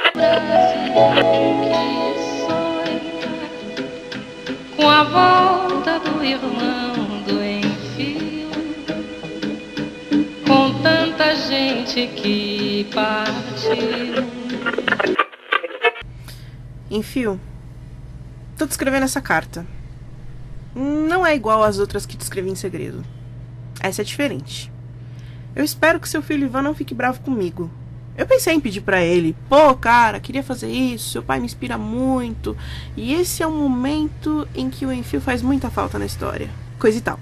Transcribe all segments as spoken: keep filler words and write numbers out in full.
Com a volta do irmão do Enfio, com tanta gente que partiu. Enfio, tô te escrevendo essa carta. Não é igual às outras que te escrevi em segredo. Essa é diferente. Eu espero que seu filho Ivan não fique bravo comigo. Eu pensei em pedir pra ele, pô, cara, queria fazer isso, seu pai me inspira muito, e esse é um momento em que o Enfio faz muita falta na história. Coisa e tal.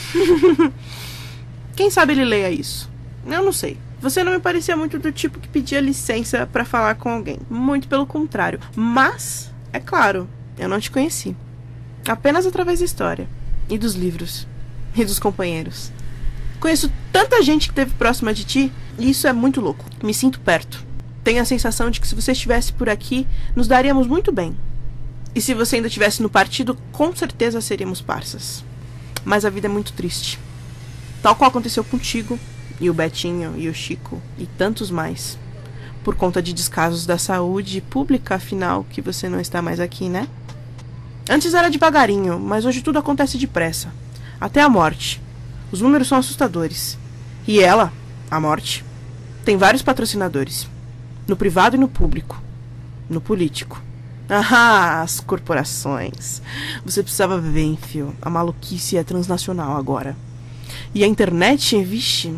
Quem sabe ele leia isso? Eu não sei. Você não me parecia muito do tipo que pedia licença pra falar com alguém. Muito pelo contrário. Mas, é claro, eu não te conheci. Apenas através da história. E dos livros. E dos companheiros. Conheço tanta gente que esteve próxima de ti, e isso é muito louco. Me sinto perto. Tenho a sensação de que se você estivesse por aqui, nos daríamos muito bem. E se você ainda estivesse no partido, com certeza seríamos parças. Mas a vida é muito triste. Tal qual aconteceu contigo, e o Betinho, e o Chico, e tantos mais. Por conta de descasos da saúde pública, afinal, que você não está mais aqui, né? Antes era devagarinho, mas hoje tudo acontece depressa. Até a morte. Os números são assustadores. E ela, a morte, tem vários patrocinadores. No privado e no público. No político. Ah, as corporações. Você precisava ver, Enfio. A maluquice é transnacional agora. E a internet, vixe...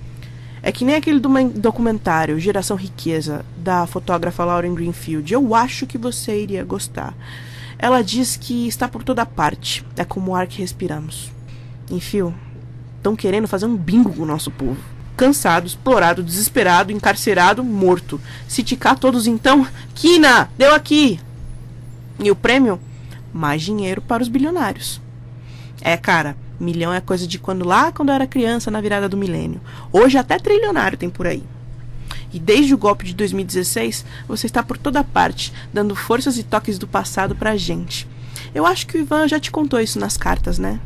É que nem aquele documentário Geração Riqueza, da fotógrafa Lauren Greenfield. Eu acho que você iria gostar. Ela diz que está por toda parte. É como o ar que respiramos. Enfio, estão querendo fazer um bingo com o nosso povo. Cansado, explorado, desesperado, encarcerado, morto. Se ticar todos então... Quina, deu aqui! E o prêmio? Mais dinheiro para os bilionários. É, cara, milhão é coisa de quando lá, quando eu era criança, na virada do milênio. Hoje até trilionário tem por aí. E desde o golpe de dois mil e dezesseis, você está por toda parte, dando forças e toques do passado pra gente. Eu acho que o Ivan já te contou isso nas cartas, né?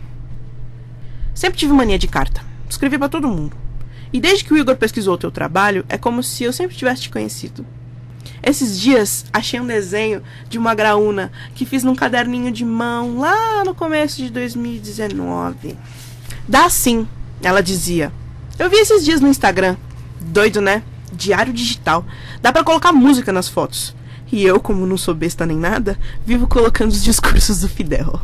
Sempre tive mania de carta. Escrevi pra todo mundo. E desde que o Igor pesquisou o teu trabalho, é como se eu sempre tivesse te conhecido. Esses dias, achei um desenho de uma graúna que fiz num caderninho de mão lá no começo de dois mil e dezenove. Dá sim, ela dizia. Eu vi esses dias no Instagram. Doido, né? Diário digital. Dá pra colocar música nas fotos. E eu, como não sou besta nem nada, vivo colocando os discursos do Fidel.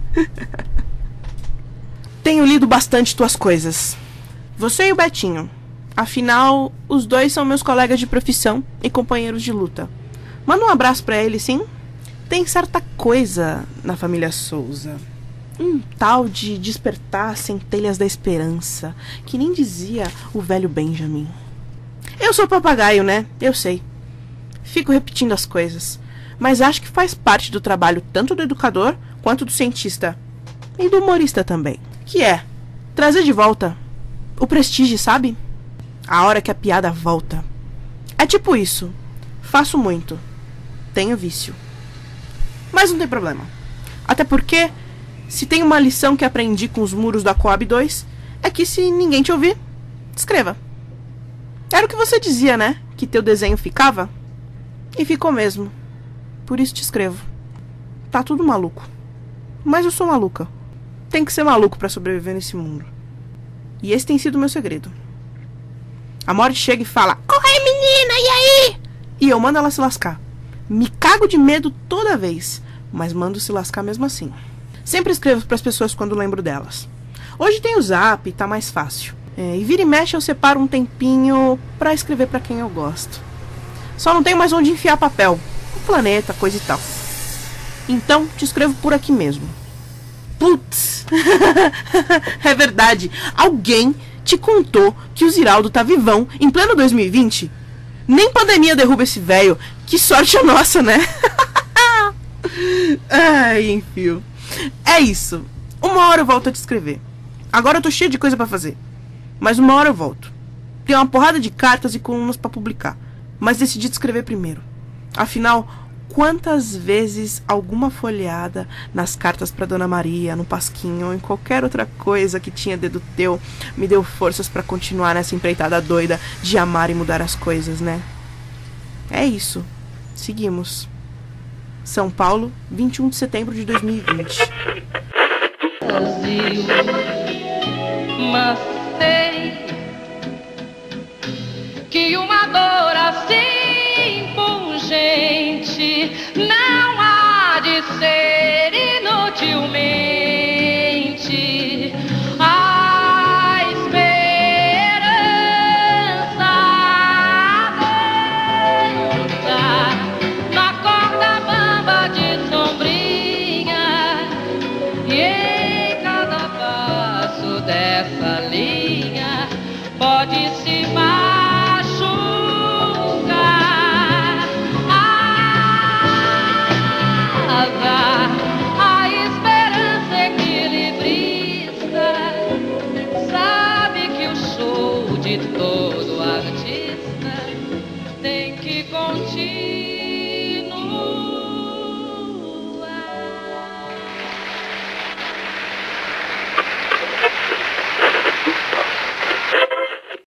Tenho lido bastante tuas coisas. Você e o Betinho. Afinal, os dois são meus colegas de profissão e companheiros de luta. Manda um abraço pra ele, sim? Tem certa coisa na família Souza. Um tal de despertar centelhas da esperança, que nem dizia o velho Benjamin. Eu sou papagaio, né? Eu sei. Fico repetindo as coisas. Mas acho que faz parte do trabalho tanto do educador quanto do cientista. E do humorista também. Que é trazer de volta o prestígio, sabe? A hora que a piada volta. É tipo isso. Faço muito. Tenho vício. Mas não tem problema. Até porque, se tem uma lição que aprendi com os muros da Coab dois, é que se ninguém te ouvir, escreva. Era o que você dizia, né? Que teu desenho ficava? E ficou mesmo. Por isso te escrevo. Tá tudo maluco. Mas eu sou maluca. Tem que ser maluco pra sobreviver nesse mundo. E esse tem sido o meu segredo. A morte chega e fala: corre, menina, e aí? E eu mando ela se lascar. Me cago de medo toda vez, mas mando se lascar mesmo assim. Sempre escrevo pras pessoas quando lembro delas. Hoje tem o Zap e tá mais fácil. É, e vira e mexe eu separo um tempinho pra escrever pra quem eu gosto. Só não tenho mais onde enfiar papel. O planeta, coisa e tal. Então te escrevo por aqui mesmo. Putz! É verdade. Alguém te contou que o Ziraldo tá vivão em pleno dois mil e vinte? Nem pandemia derruba esse velho. Que sorte a nossa, né? Ai, enfio. É isso. Uma hora eu volto a te escrever. Agora eu tô cheia de coisa pra fazer. Mas uma hora eu volto. Tem uma porrada de cartas e colunas pra publicar. Mas decidi te escrever primeiro. Afinal, quantas vezes alguma folheada nas cartas pra Dona Maria, no Pasquinho ou em qualquer outra coisa que tinha dedo teu me deu forças pra continuar nessa empreitada doida de amar e mudar as coisas, né? É isso. Seguimos. São Paulo, vinte e um de setembro de dois mil e vinte. Brasil, mas